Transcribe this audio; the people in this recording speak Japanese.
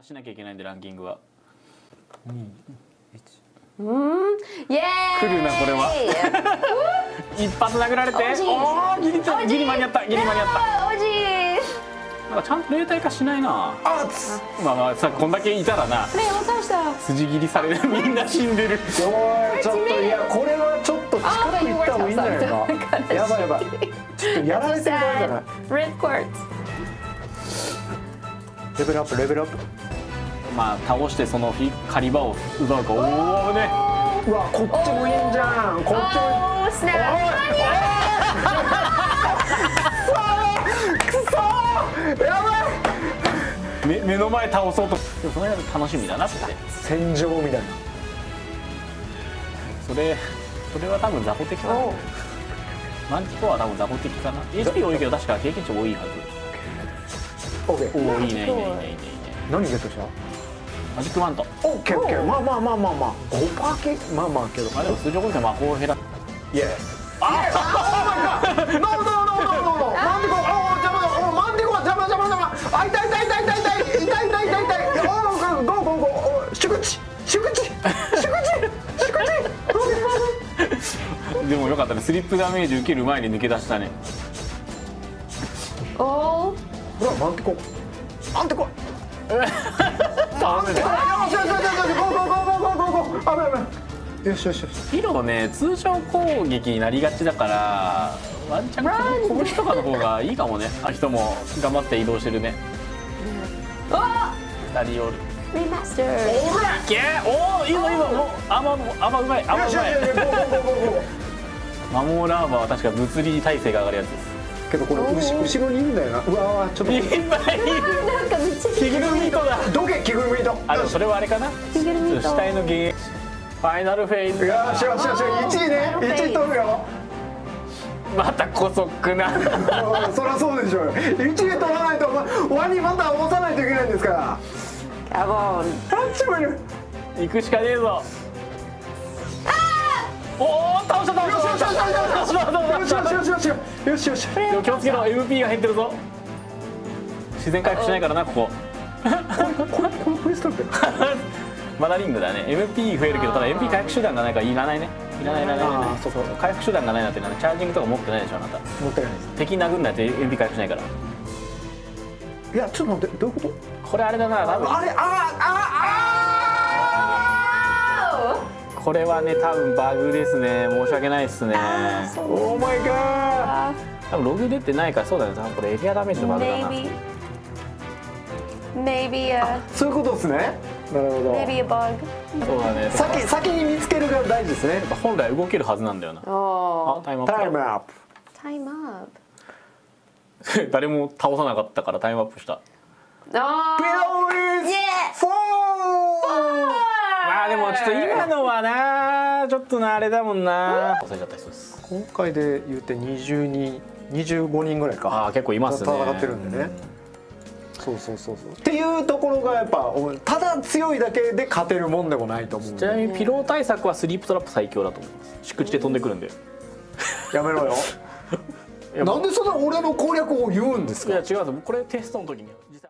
しなきゃいけないんでランキングは。 イエーイ。 来るなこれは。一発殴られて、おおギリ間に合った。なんかちゃんと霊体化しないな。まあさこんだけいたらな。筋切りされるみんな死んでる。 ちょっといやこれはちょっと近く行った方がいいんじゃないか。やばい。ちょっとやられてる場合じゃない。レベルアップ。 まあ倒してその狩り場を奪うか。おおね。 うわこっちもいいんじゃん。こっちも。やばい。目の前倒そうと。でもその辺楽しみだなって。 戦場みたいな。 それは多分雑魚的かな。マンティコは多分雑魚的かな。HP 多いけど確か経験値多いはず。 オッケー。 おおいいね。 何ゲットした？ マジックマント。 オッケー。まあ。5%系。まあけど。 まあでも通常攻撃は魔法を減ら。 イエーイ。ノー。マンティコ。マンティコは邪魔。あ、痛い。ゴー。祝知。 でもよかったね。スリップダメージ受ける前に抜け出したね。 おほらマンティコ。 倒せない。 よし。 ヒロね通常攻撃になりがちだからワンチャン拳とかの方がいいかもね。あ人も頑張って移動してるね。2人おる。 リマスター。 いけおおいいぞもうアマうまい。マモーラーバーは確か物理耐性が上がるやつです。 けどこれ後ろにいるんだよな。うわちょっといっぱいいる。 なんかめっちゃ着ぐるみとだ。 どけ着ぐるみと。 あでもそれはあれかな。 着ぐるみと死体のゲーファイナルフェイズ。 よし1位ね。1位取るよ。 またこそくな。 そりゃそうでしょうよ。1位取らないとワニまた押さないといけないんですから。 カボン。 あっちもいる。 行くしかねえぞ。おお倒した。 よし。 でも気をつけろ MP が減ってるぞ。自然回復しないからなここ。 このプレストってマナリングだね。 MP 増えるけどただ MP 回復手段がないからいらないね。いらない。そう回復手段がないなってな。チャージングとか持ってないでしょあなた。 持ってないです。 敵殴んないと MP 回復しないから。 いやちょっと待ってどういうこと？ これあれだな多分。これはね多分バグですね。申し訳ないですね。 オーマイガー。 多分ログ出てないからそうだよね。多分これエリアダメージのバグだな。 Maybe そういうことですね。なるほど。 a bug。 そうだね。 先に見つけるが大事ですね。 本来動けるはずなんだよな。あタイムアップ。 タイムアップ。 誰も倒さなかったからタイムアップした。 あまあでもちょっと今のはなちょっとなあれだもんな。忘れちゃった人です。 今回で言って25人ぐらいか。 ああ結構いますね。 戦ってるんでね。そうっていうところがやっぱただ強いだけで勝てるもんでもないと思う。 ちなみにピロー対策はスリープトラップ最強だと思います。宿地で飛んでくるんで。 やめろよ。なんでそんな俺の攻略を言うんですか。 いや違うんです。これテストの時に実際